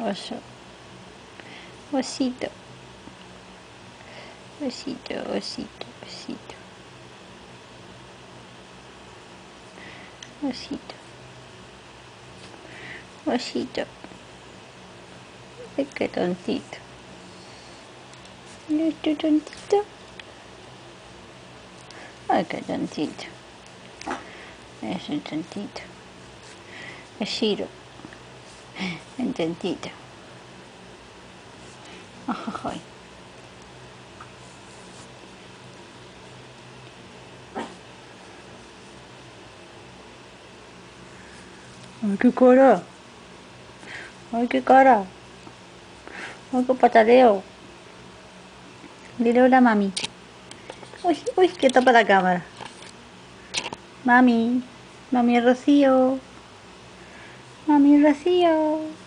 Oso. Osito. Osito, osito, osito. Osito. Osito. Ay, qué tontito. ¿No es tu tontito? Ay, qué tontito. Es un tontito. Es Shiro. Un tontito. Ay. Ay, qué cara. Ay, qué cara. Ay, qué pataleo. Dile hola, mami. Uy, uy, que tapa la cámara. Mami. Mami Rocío. Mami Rocío.